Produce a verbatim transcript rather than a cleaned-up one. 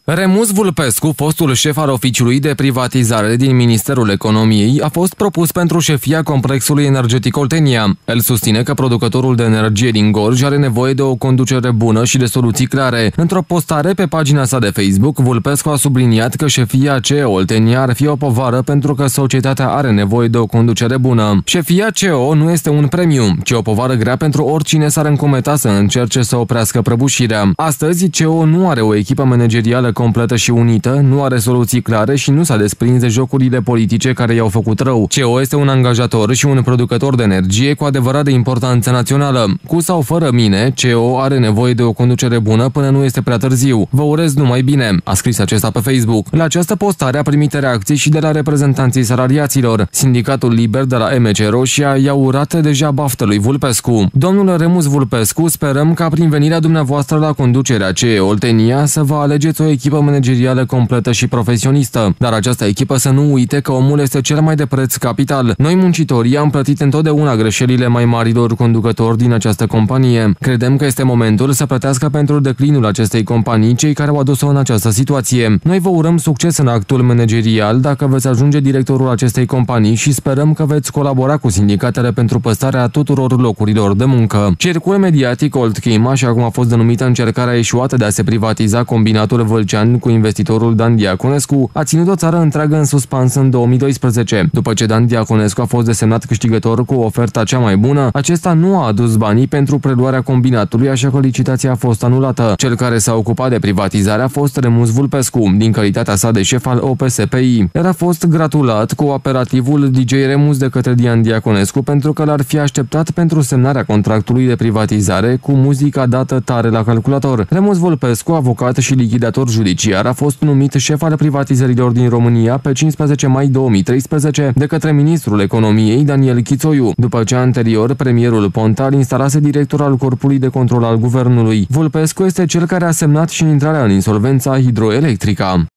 Remus Vulpescu, fostul șef al oficiului de privatizare din Ministerul Economiei, a fost propus pentru șefia complexului energetic Oltenia. El susține că producătorul de energie din Gorj are nevoie de o conducere bună și de soluții clare. Într-o postare pe pagina sa de Facebook, Vulpescu a subliniat că șefia C E O Oltenia ar fi o povară pentru că societatea are nevoie de o conducere bună. Șefia C E O nu este un premiu, ci o povară grea pentru oricine s-ar încumeta să încerce să oprească prăbușirea. Astăzi, C E O nu are o echipă managerială completă și unită, nu are soluții clare și nu s-a desprins de jocurile politice care i-au făcut rău. C E O este un angajator și un producător de energie cu adevărat de importanță națională. Cu sau fără mine, C E O are nevoie de o conducere bună până nu este prea târziu. Vă urez numai bine, a scris acesta pe Facebook. La această postare a primit reacții și de la reprezentanții salariaților. Sindicatul Liber de la M C Roșia i-a urat deja baftă lui Vulpescu. Domnul Remus Vulpescu, sperăm ca prin venirea dumneavoastră la conducerea C E O Oltenia să vă alegeți o echipă managerială completă și profesionistă, dar această echipă să nu uite că omul este cel mai de preț capital. Noi, muncitorii, am plătit întotdeauna greșelile mai marilor conducători din această companie. Credem că este momentul să plătească pentru declinul acestei companii cei care au adus-o în această situație. Noi vă urăm succes în actul managerial dacă veți ajunge directorul acestei companii și sperăm că veți colabora cu sindicatele pentru păstrarea tuturor locurilor de muncă. Cercul mediatic Oltchem, așa cum a fost denumită încercarea eșuată de a se privatiza combinatul Vâlcean cu investitorul Dan Diaconescu, a ținut o țară întreagă în suspans în două mii doisprezece. După ce Dan Diaconescu a fost desemnat câștigător cu oferta cea mai bună, acesta nu a adus banii pentru preluarea combinatului, așa că licitația a fost anulată. Cel care s-a ocupat de privatizare a fost Remus Vulpescu, din calitatea sa de șef al O P S P I. El a fost gratulat cu operativul D J Remus de către Dan Diaconescu pentru că l-ar fi așteptat pentru semnarea contractului de privatizare cu muzica dată tare la calculator. Remus Vulpescu, avocat și lichidator judiciar, a fost numit șef al privatizărilor din România pe cincisprezece mai două mii treisprezece de către ministrul economiei Daniel Chițoiu, după ce anterior premierul Ponta îl instalase director al Corpului de Control al Guvernului. Vulpescu este cel care a semnat și intrarea în insolvența Hidroelectrica.